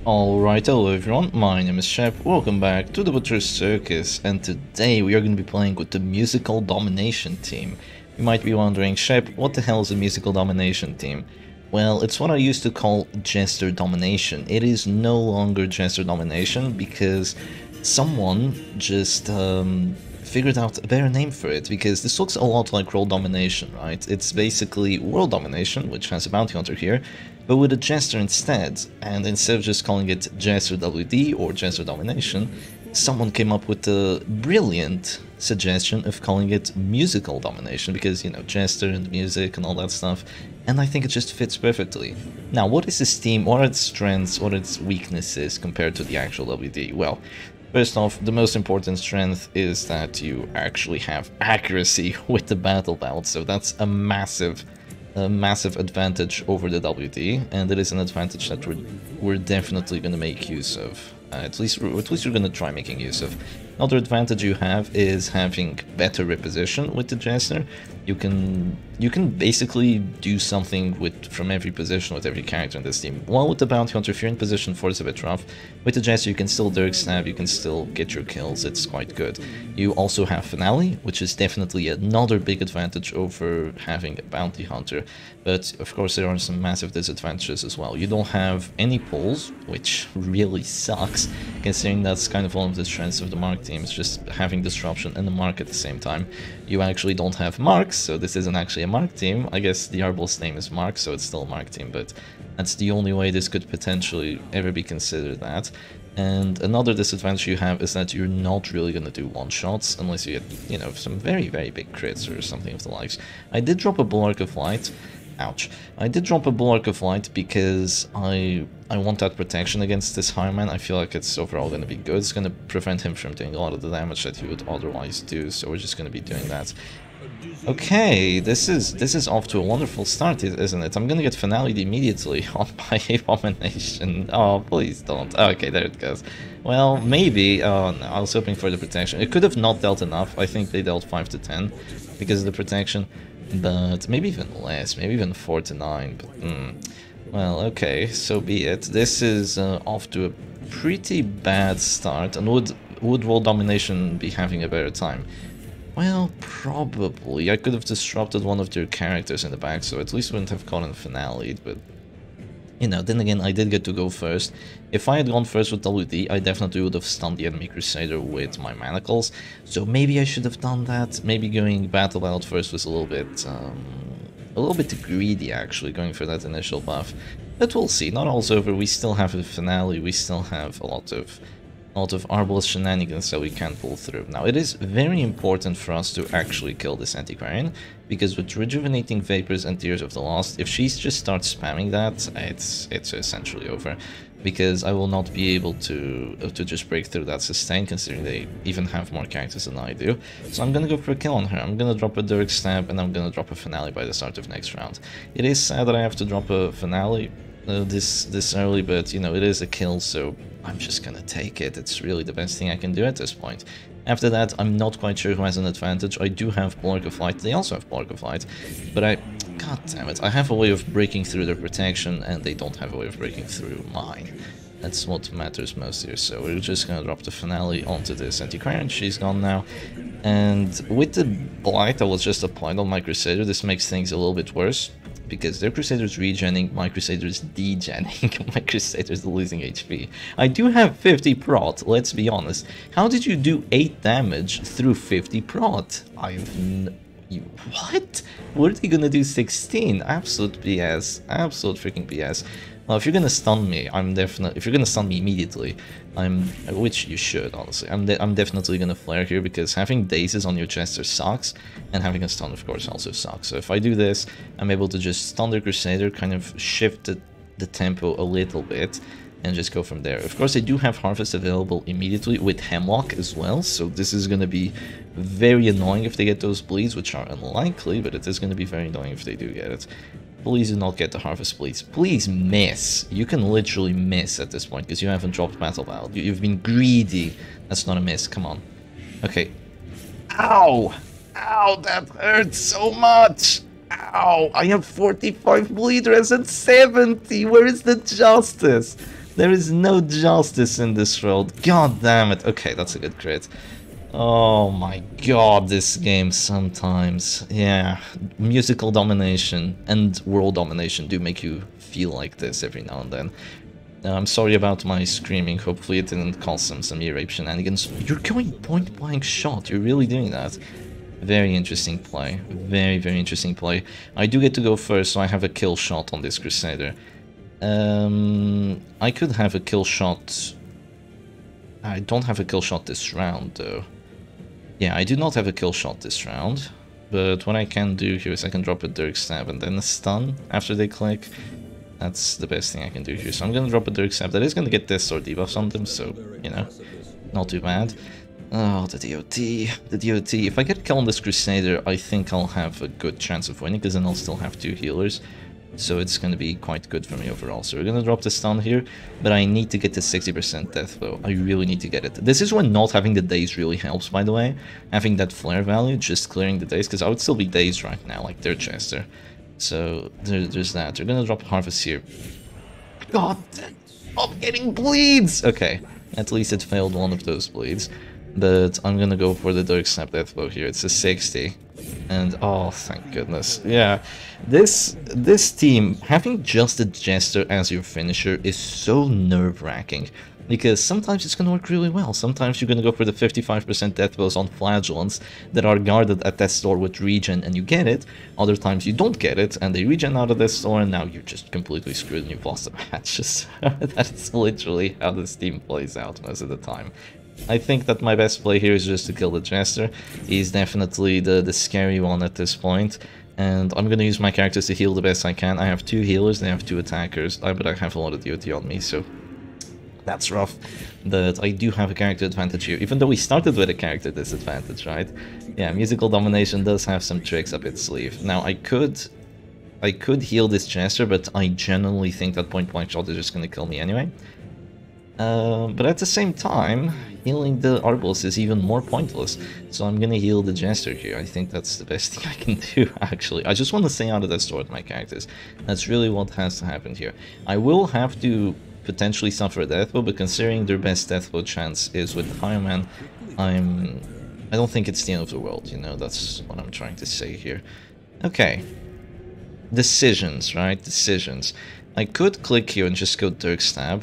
Alright, hello everyone, my name is Shep, welcome back to the Butcher's Circus, and today we are going to be playing with the Musical Domination team. You might be wondering, Shep, what the hell is a Musical Domination team? Well, it's what I used to call Jester Domination. It is no longer Jester Domination because someone just figured out a better name for it, because this looks a lot like World Domination, right? It's basically World Domination, which has a bounty hunter here, but with a Jester instead, and instead of just calling it Jester WD or Jester Domination, someone came up with the brilliant suggestion of calling it Musical Domination, because, you know, Jester and music and all that stuff, and I think it just fits perfectly. Now, what is this team, what are its strengths, what are its weaknesses compared to the actual WD? Well, first off, the most important strength is that you actually have accuracy with the battle belt, so that's a massive advantage over the WD, and it is an advantage that we're definitely going to make use of. At least we're going to try making use of. Another advantage you have is having better reposition with the Jester. You can basically do something from every position with every character in this team. While with the Bounty Hunter, if you're in position 4, it's a bit rough. With the Jester, you can still Dirk Stab, you can still get your kills, it's quite good. You also have Finale, which is definitely another big advantage over having a Bounty Hunter. But of course there are some massive disadvantages as well. You don't have any pulls, which really sucks, considering that's kind of one of the strengths of the Mark teams, just having disruption and the Mark at the same time. You actually don't have Marks, so this isn't actually a Mark team. I guess the Arbel's name is Mark, so it's still a Mark team, but that's the only way this could potentially ever be considered that. And another disadvantage you have is that you're not really going to do one-shots unless you get, you know, some very, very big crits or something of the likes. I did drop a Bulwark of Light. Ouch. I did drop a Bulwark of Light because I want that protection against this Highman. I feel like it's overall going to be good. It's going to prevent him from doing a lot of the damage that he would otherwise do, so we're just going to be doing that. Okay, this is off to a wonderful start, isn't it? I'm going to get Finale immediately on my Abomination. Oh, please don't. Okay, there it goes. Well, maybe. Oh, no, I was hoping for the protection. It could have not dealt enough. I think they dealt 5 to 10 because of the protection. But maybe even less, maybe even 4 to 9, but well, okay, so be it. This is off to a pretty bad start, and would World Domination be having a better time? Well, probably. I could have disrupted one of their characters in the back, so at least wouldn't have gotten Finale, but you know, then again, I did get to go first. If I had gone first with WD, I definitely would have stunned the enemy Crusader with my manacles. So maybe I should have done that. Maybe going Battle Belt first was a little bit greedy, actually, going for that initial buff. But we'll see. Not all's over. We still have a Finale. We still have a lot of Arbel's shenanigans that we can pull through. Now, it is very important for us to actually kill this Antiquarian, because with Rejuvenating Vapors and Tears of the Lost, if she just starts spamming that, it's essentially over, because I will not be able to just break through that sustain, considering they even have more characters than I do. So I'm gonna go for a kill on her. I'm gonna drop a Dirk Stab, and I'm gonna drop a Finale by the start of next round. It is sad that I have to drop a Finale this early, but you know, it is a kill, so I'm just gonna take it. It's really the best thing I can do at this point. After that, I'm not quite sure who has an advantage. I do have Bulwark of Light, they also have Bulwark of Light, but god damn it, I have a way of breaking through their protection, and they don't have a way of breaking through mine. That's what matters most here, so we're just gonna drop the Finale onto this Antiquarian. She's gone now, and with the Blight that was just applied on my Crusader, this makes things a little bit worse, because their Crusader's regenning, my Crusader's degenning, my Crusader's losing HP. I do have 50 prot, let's be honest. How did you do 8 damage through 50 prot? What? What are they gonna do 16? Absolute BS. Absolute freaking BS. Well, if you're gonna stun me, if you're gonna stun me immediately, which you should, honestly, I'm definitely gonna flare here, because having dazes on your Jester sucks, and having a stun, of course, also sucks. So if I do this, I'm able to just stun the Crusader, kind of shift the tempo a little bit, and just go from there. Of course, I do have Harvest available immediately with Hemlock as well, so this is gonna be very annoying if they get those bleeds, which are unlikely, but it is gonna be very annoying if they do get it. Please do not get the Harvest Bleeds. Please miss. You can literally miss at this point, because you haven't dropped Battle Belt. You've been greedy. That's not a miss. Come on. Okay. Ow! Ow, that hurts so much! Ow! I have 45 bleed res and 70! Where is the justice? There is no justice in this world. God damn it. Okay, that's a good crit. Oh my god, this game sometimes. Yeah, musical domination and world domination do make you feel like this every now and then. I'm sorry about my screaming. Hopefully it didn't cause some ear rape shenanigans. You're going point blank shot. You're really doing that. Very interesting play. Very, very interesting play. I do get to go first, so I have a kill shot on this Crusader. I could have a kill shot. I don't have a kill shot this round, though. Yeah, I do not have a kill shot this round. But what I can do here is I can drop a Dirk Stab and then a stun after they click. That's the best thing I can do here. So I'm gonna drop a Dirk Stab. That is gonna get this or debuffs on them, so, you know, not too bad. Oh, the DOT. The DOT. If I get a kill on this Crusader, I think I'll have a good chance of winning, because then I'll still have 2 healers. So it's going to be quite good for me overall. So we're going to drop the stun here, but I need to get to 60% death blow. I really need to get it. This is when not having the daze really helps, by the way. Having that flare value, just clearing the daze, because I would still be dazed right now, like their Jester. So there's that. We're going to drop Harvest here. God, I'm getting bleeds! Okay, at least it failed one of those bleeds. But I'm going to go for the Dirk Snap death blow here. It's a 60. And oh, thank goodness. Yeah, this team, having just a Jester as your finisher is so nerve-wracking. Because sometimes it's going to work really well. Sometimes you're going to go for the 55% death blows on Flagellants that are guarded at that store with regen and you get it. Other times you don't get it and they regen out of this store and now you're just completely screwed and you've lost the matches. That is literally how this team plays out most of the time. I think that my best play here is just to kill the Jester. He's definitely the scary one at this point. And I'm going to use my characters to heal the best I can. I have 2 healers, they have 2 attackers, but I have a lot of DOT on me, so that's rough. But I do have a character advantage here, even though we started with a character disadvantage, right? Yeah, Musical Domination does have some tricks up its sleeve. Now, I could heal this Jester, but I genuinely think that point blank shot is just going to kill me anyway. But at the same time, healing the Arbalest is even more pointless. So I'm gonna heal the Jester here. I think that's the best thing I can do, actually. I just want to stay out of that store with my characters. That's really what has to happen here. I will have to potentially suffer a death blow, but considering their best death blow chance is with Highman, I don't think it's the end of the world, you know, that's what I'm trying to say here. Okay. Decisions, right? Decisions. I could click here and just go Dirk Stab.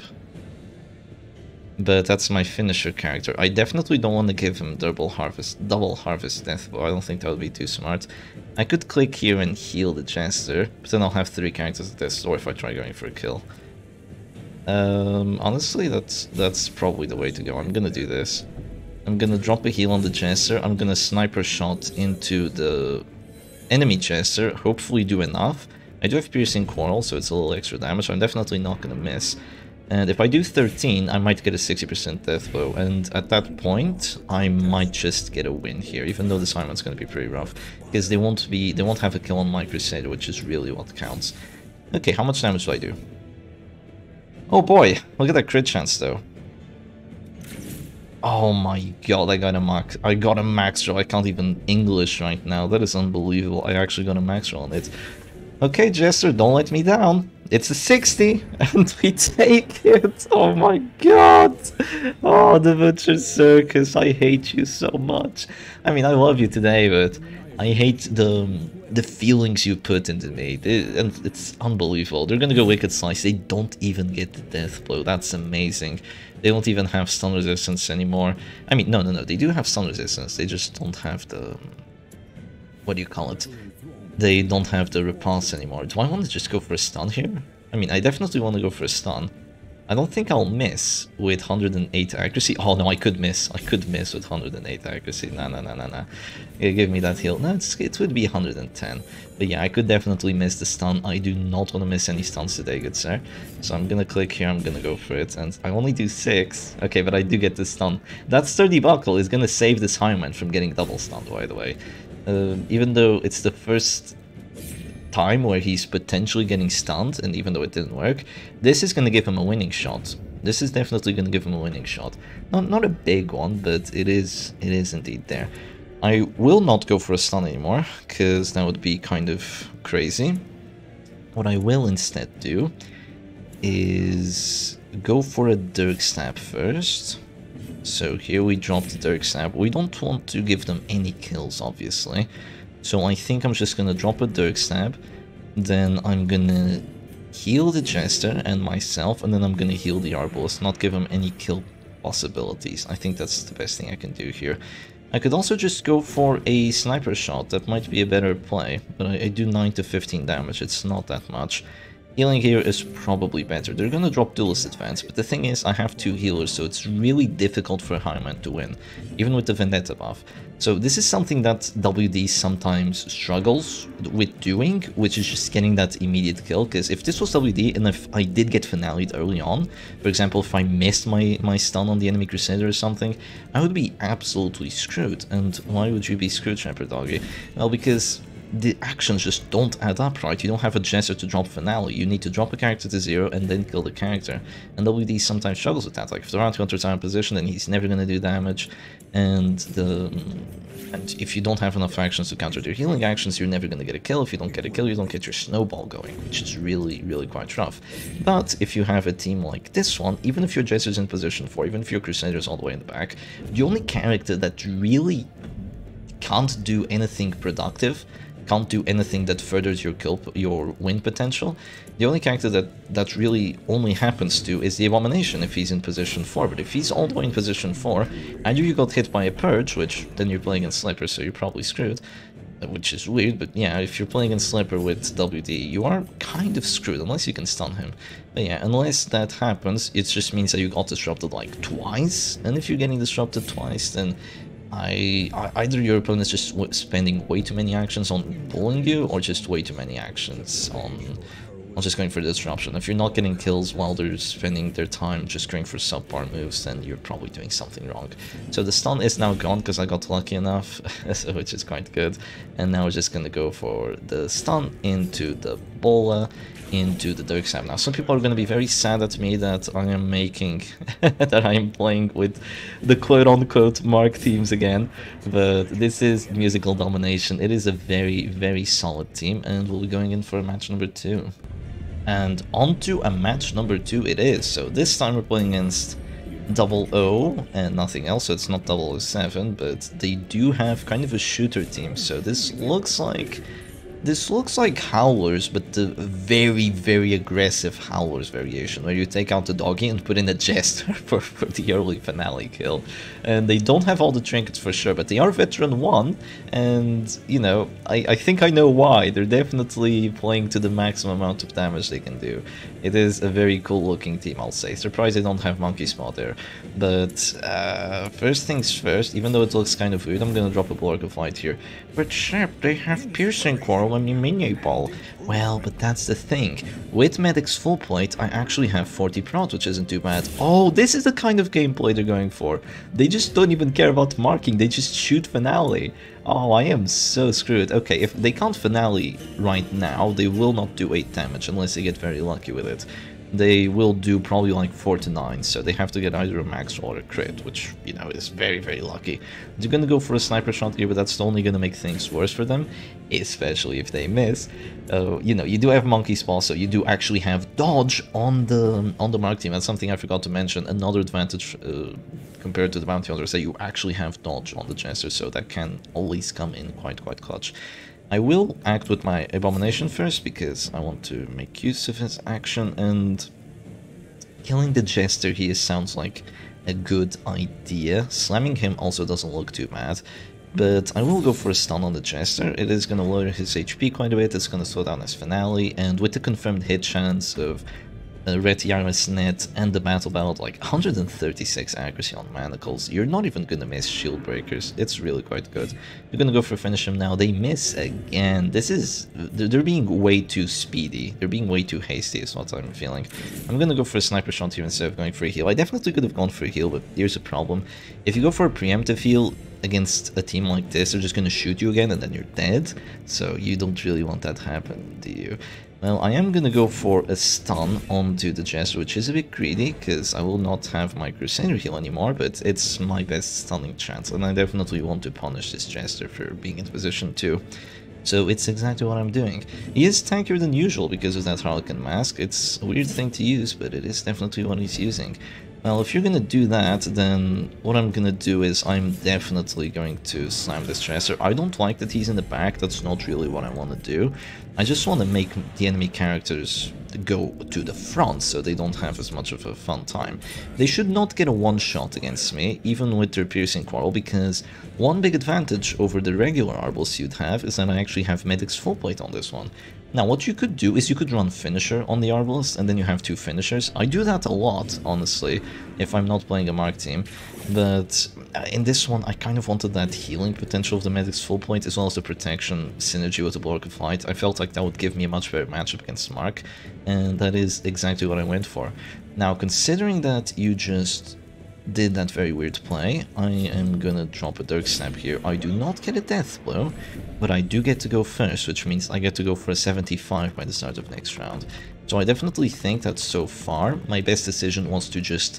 But that's my finisher character. I definitely don't want to give him double harvest death blow. I don't think that would be too smart. I could click here and heal the Jester, but then I'll have 3 characters at this store if I try going for a kill. Honestly, that's probably the way to go. I'm gonna do this. I'm gonna drop a heal on the Jester. I'm gonna sniper shot into the enemy Jester. Hopefully do enough. I do have Piercing Quarrel, so it's a little extra damage. So I'm definitely not gonna miss. And if I do 13, I might get a 60% death blow, and at that point, I might just get a win here, even though the Simon's going to be pretty rough, because they won't have a kill on my Crusader, which is really what counts. Okay, how much damage do I do? Oh boy, look at that crit chance though. Oh my god, I got a max roll. I can't even English right now. That is unbelievable. I actually got a max roll on it. Okay, Jester, don't let me down. It's a 60, and we take it. Oh my god. Oh, the Butcher Circus. I hate you so much. I mean, I love you today, but I hate the feelings you put into me. And it's unbelievable. They're gonna go Wicked Slice. They don't even get the death blow. That's amazing. They don't even have stun resistance anymore. I mean, no. They do have stun resistance. They just don't have the... what do you call it? They don't have the repulse anymore. Do I want to just go for a stun here? I mean, I definitely want to go for a stun. I don't think I'll miss with 108 accuracy. Oh no, I could miss. I could miss with 108 accuracy. Nah. Yeah, give me that heal. No, it would be 110. But yeah, I could definitely miss the stun. I do not want to miss any stuns today, good sir. So I'm gonna click here, I'm gonna go for it. And I only do 6. Okay, but I do get the stun. That Sturdy Buckle is gonna save this Highman from getting double stunned, by the way. Even though it's the first time where he's potentially getting stunned, and even though it didn't work, this is going to give him a winning shot. This is definitely going to give him a winning shot. Not a big one, but it is indeed there. I will not go for a stun anymore, because that would be kind of crazy. What I will instead do is go for a Dirk Stab first. So here we drop the Dirk Stab. We don't want to give them any kills, obviously. So I think I'm just gonna drop a Dirk Stab. Then I'm gonna heal the Jester and myself, and then I'm gonna heal the Arbalist, not give him any kill possibilities. I think that's the best thing I can do here. I could also just go for a sniper shot. That might be a better play, but I do 9 to 15 damage. It's not that much. Healing here is probably better. They're gonna drop Duelist Advance, but the thing is, I have 2 healers, so it's really difficult for Highman to win, even with the Vendetta buff. So this is something that WD sometimes struggles with doing, which is just getting that immediate kill, because if this was WD and if I did get finale'd early on, for example, if I missed my stun on the enemy Crusader or something, I would be absolutely screwed. And why would you be screwed, Shepherd Doggy? Well, because the actions just don't add up, right? You don't have a Jester to drop finale. You need to drop a character to 0 and then kill the character. And WD sometimes struggles with that. Like, if the round counter's out of position, then he's never going to do damage. And if you don't have enough actions to counter their healing actions, you're never going to get a kill. If you don't get a kill, you don't get your snowball going, which is really, really quite rough. But if you have a team like this one, even if your Jester's in position 4, even if your Crusader's all the way in the back, the only character that really can't do anything productive, can't do anything that furthers your win potential, the only character that really only happens to is the Abomination if he's in position 4. But if he's all the way in position 4, either you got hit by a Purge, which then you're playing in Slipper, so you're probably screwed, which is weird, but yeah, if you're playing in Slipper with WD, you are kind of screwed, unless you can stun him. But yeah, unless that happens, it just means that you got disrupted like twice, and if you're getting disrupted twice, then either your opponent's just spending way too many actions on pulling you, or just way too many actions on just going for disruption. If you're not getting kills while they're spending their time just going for subpar moves, then you're probably doing something wrong. So the stun is now gone because I got lucky enough, so which is quite good. And now we're just gonna go for the stun into the bola, into the Dirk Stab. Now, some people are going to be very sad at me that I am making, that I am playing with the quote-unquote Mark teams again, but this is Musical Domination. It is a very, very solid team, and we'll be going in for match number 2. And on to a match number 2 it is. So this time we're playing against 00 and nothing else, so it's not 007, but they do have kind of a shooter team, so this looks like Howlers, but the very, very aggressive Howlers variation, where you take out the doggy and put in a Jester for the early finale kill. And they don't have all the trinkets for sure, but they are veteran 1, and, you know, I think I know why. They're definitely playing to the maximum amount of damage they can do. It is a very cool looking team, I'll say. Surprised they don't have Monkey Spot there. But first things first, even though it looks kind of weird, I'm gonna drop a Blork of Light here. But Shep, they have Piercing Coral and Mini Ball. Well, but that's the thing. With Medic's full plate, I actually have 40 prot, which isn't too bad. Oh, this is the kind of gameplay they're going for. They just don't even care about marking, they just shoot finale. Oh, I am so screwed. Okay, if they can't finale right now, they will not do 8 damage unless they get very lucky with it. They will do probably like 4 to 9, so they have to get either a max or a crit, which, you know, is very, very lucky. They're gonna go for a sniper shot here, but that's only gonna make things worse for them, especially if they miss. You know, you do have Monkey Paw, so you do actually have dodge on the Mark team. That's something I forgot to mention. Another advantage compared to the Bounty Hunter is that you actually have dodge on the Jester, so that can always come in quite clutch. I will act with my Abomination first, because I want to make use of his action, and killing the Jester here sounds like a good idea. Slamming him also doesn't look too bad, but I will go for a stun on the Jester. It is going to lower his HP quite a bit, it's going to slow down his finale, and with the confirmed hit chance of Red Yaris Net and the Battle Belt, like 136 accuracy on Manacles, you're not even gonna miss Shield Breakers. It's really quite good. You're gonna go for finish him now. They miss again. This is... they're being way too speedy. They're being way too hasty is what I'm feeling. I'm gonna go for a sniper shot here instead of going for a heal. I definitely could have gone for a heal, but here's a problem. If you go for a preemptive heal against a team like this, they're just gonna shoot you again and then you're dead. So you don't really want that to happen, do you? Well, I am gonna go for a stun onto the Jester, which is a bit greedy, because I will not have my Crusader heal anymore, but it's my best stunning chance, and I definitely want to punish this Jester for being in position 2. So it's exactly what I'm doing. He is tankier than usual because of that Harlequin mask. It's a weird thing to use, but it is definitely what he's using. Well, if you're gonna do that, then what I'm gonna do is I'm definitely going to slam this Jester. I don't like that he's in the back, that's not really what I want to do. I just want to make the enemy characters go to the front so they don't have as much of a fun time. They should not get a one-shot against me, even with their Piercing Quarrel, because one big advantage over the regular Arbalest you'd have is that I actually have Medic's full plate on this one. Now, what you could do is you could run Finisher on the Arbalest, and then you have two finishers. I do that a lot, honestly, if I'm not playing a Mark team, but in this one I kind of wanted that healing potential of the Medic's full plate, as well as the protection synergy with the Block of Flight. I felt like that would give me a much better matchup against Mark, and that is exactly what I went for. Now, considering that you just did that very weird play, I am gonna drop a Dirk Stab here. I do not get a Death Blow, but I do get to go first, which means I get to go for a 75 by the start of next round. So I definitely think that so far, my best decision was to just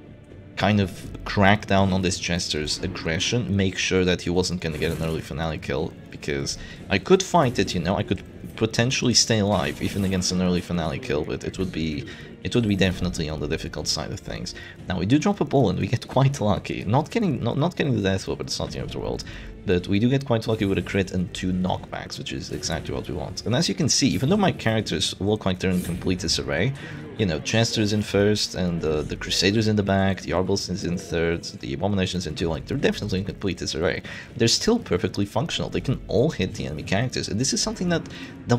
kind of crack down on this Jester's aggression, make sure that he wasn't gonna get an early finale kill, because I could fight it, you know, I could potentially stay alive even against an early finale kill, but it would be definitely on the difficult side of things. Now, we do drop a ball and we get quite lucky. Not getting the death blow, but it's not the end of the world. But we do get quite lucky with a crit and 2 knockbacks, which is exactly what we want. And as you can see, even though my characters look like they're in complete disarray, you know, Jester's in first, and the Crusader's in the back, the Arbalest is in third, the Abomination's in 2, like, they're definitely in complete disarray. They're still perfectly functional, they can all hit the enemy characters, and this is something that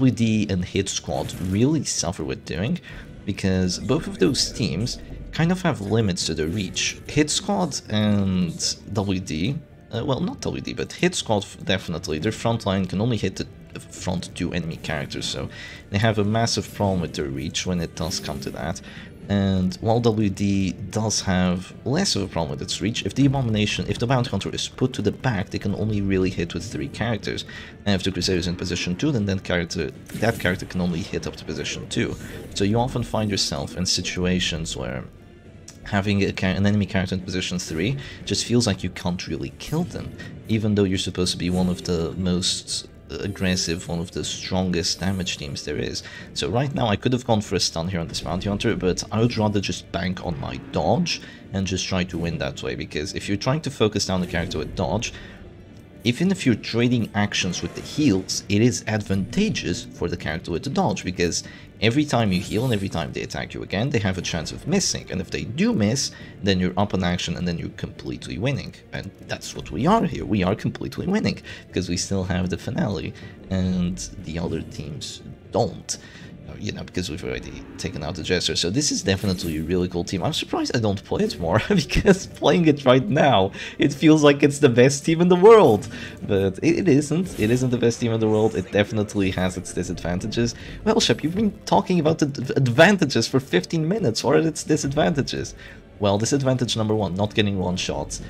WD and Hit Squad really suffer with doing, because both of those teams kind of have limits to their reach. Hit Squad and WD, well, not WD, but Hit Squad definitely, their front line can only hit the front 2 enemy characters, so they have a massive problem with their reach when it does come to that. And while WD does have less of a problem with its reach, if the Bounty Hunter is put to the back, they can only really hit with 3 characters. And if the Crusader is in position 2, then that character can only hit up to position 2. So you often find yourself in situations where having an enemy character in position 3 just feels like you can't really kill them, even though you're supposed to be one of the most aggressive, one of the strongest damage teams there is. So right now I could have gone for a stun here on this Bounty Hunter, but I would rather just bank on my dodge and just try to win that way, because if you're trying to focus down the character with dodge, even if you're trading actions with the heals, it is advantageous for the character with the dodge, because every time you heal and every time they attack you again, they have a chance of missing, and if they do miss, then you're up on action and then you're completely winning. And that's what we are here, we are completely winning, because we still have the finale, and the other teams don't. You know, because we've already taken out the Jester. So this is definitely a really cool team. I'm surprised I don't play it more, because playing it right now, it feels like it's the best team in the world. But it isn't. It isn't the best team in the world. It definitely has its disadvantages. Well, Shep, you've been talking about the advantages for 15 minutes. What are its disadvantages? Well, disadvantage number 1, not getting one-shots.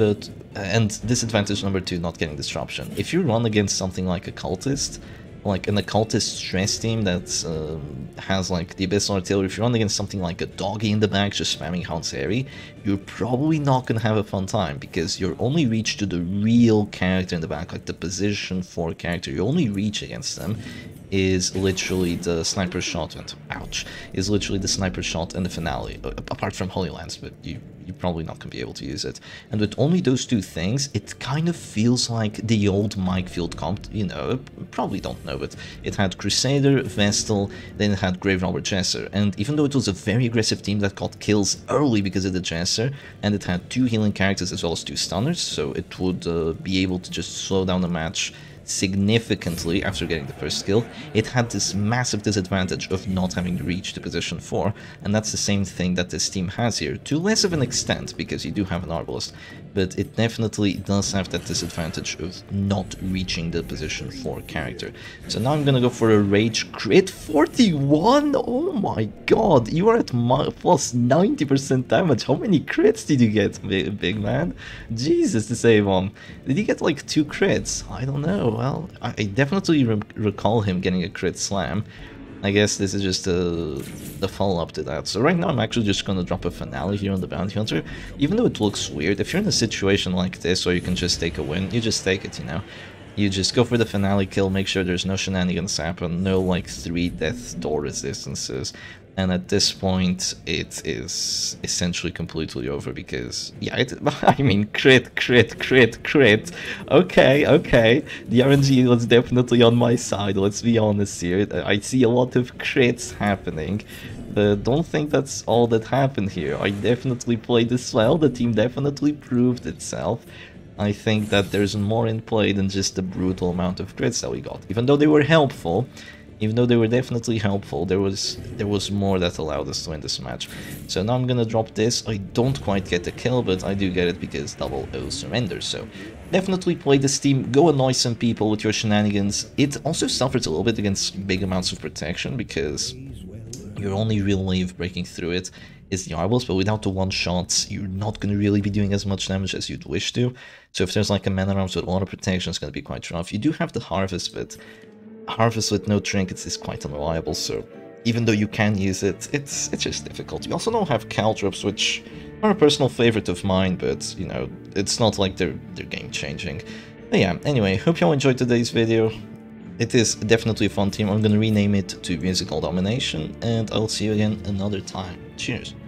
And disadvantage number 2, not getting disruption. If you run against something like a cultist, like an occultist stress team that has like the Abyssal Artillery, if you run against something like a doggy in the back just spamming Hanseri, you're probably not going to have a fun time, because your only reach to the real character in the back, like the position 4 character, your only reach against them is literally the sniper shot, and ouch, is literally the sniper shot and the finale, apart from Holy Lance, but you're probably not going to be able to use it. And with only those 2 things, it kind of feels like the old Mike Field comp, you know, probably don't know, but it had Crusader, Vestal, then it had Grave Robber Jester, and even though it was a very aggressive team that got kills early because of the Jester, and it had 2 healing characters as well as 2 stunners, so it would be able to just slow down the match significantly after getting the first kill, it had this massive disadvantage of not having reached to position 4, and that's the same thing that this team has here, to less of an extent, because you do have an Arbalest, but it definitely does have that disadvantage of not reaching the position 4 character. So now I'm gonna go for a Rage crit, 41? Oh my god, you are at plus 90% damage. How many crits did you get, big man? Jesus, to save on. Did he get like 2 crits? I don't know. Well, I definitely recall him getting a crit slam. I guess this is just the follow-up to that. So right now I'm actually just going to drop a finale here on the Bounty Hunter. Even though it looks weird, if you're in a situation like this where you can just take a win, you just take it, you know. You just go for the finale kill, make sure there's no shenanigans happen, no like 3 death door resistances, and at this point it is essentially completely over because, yeah, I mean, crit, crit, crit, crit. Okay, okay, the RNG was definitely on my side, let's be honest here. I see a lot of crits happening, but don't think that's all that happened here. I definitely played this well, the team definitely proved itself. I think that there's more in play than just the brutal amount of crits that we got. Even though they were helpful, even though they were definitely helpful, there was more that allowed us to win this match. So now I'm gonna drop this. I don't quite get the kill, but I do get it because double O surrender. So definitely play this team, go annoy some people with your shenanigans. It also suffers a little bit against big amounts of protection because your only real way of breaking through it is the eyeballs, but without the one-shots, you're not going to really be doing as much damage as you'd wish to. So if there's like a mana arms with a lot of protection, it's going to be quite rough. You do have the harvest, but harvest with no trinkets is quite unreliable, so even though you can use it, it's just difficult. You also don't have caltrops, which are a personal favorite of mine, but, you know, it's not like they're game-changing. But yeah, anyway, hope y'all enjoyed today's video. It is definitely a fun team. I'm going to rename it to Musical Domination, and I'll see you again another time. Cheers.